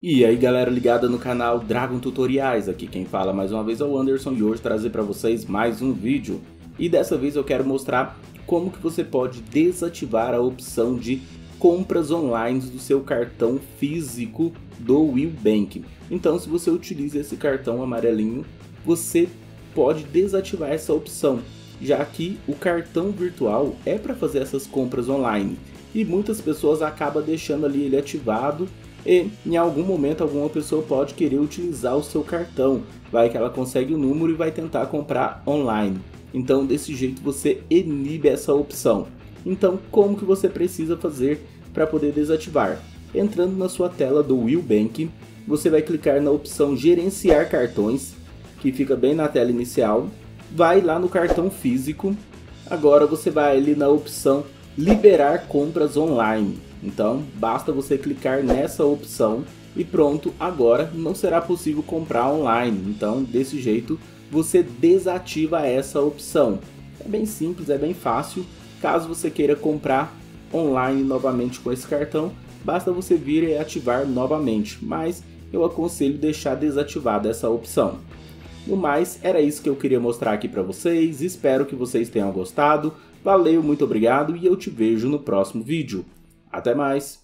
E aí galera ligada no canal Dragon Tutoriais, aqui quem fala mais uma vez é o Anderson e hoje trazer para vocês mais um vídeo. E dessa vez eu quero mostrar como que você pode desativar a opção de compras online do seu cartão físico do Will Bank. Então se você utiliza esse cartão amarelinho, você pode desativar essa opção, já que o cartão virtual é para fazer essas compras online. E muitas pessoas acabam deixando ali ele ativado e em algum momento alguma pessoa pode querer utilizar o seu cartão, vai que ela consegue o número e vai tentar comprar online. Então desse jeito você inibe essa opção. Então como que você precisa fazer para poder desativar? Entrando na sua tela do Will Bank, você vai clicar na opção gerenciar cartões, que fica bem na tela inicial, vai lá no cartão físico, agora você vai ali na opção liberar compras online. Então basta você clicar nessa opção e pronto, agora não será possível comprar online. Então desse jeito você desativa essa opção. É bem simples, é bem fácil. Caso você queira comprar online novamente com esse cartão, basta você vir e ativar novamente, mas eu aconselho deixar desativada essa opção. No mais, era isso que eu queria mostrar aqui para vocês, espero que vocês tenham gostado. Valeu, muito obrigado e eu te vejo no próximo vídeo. Até mais!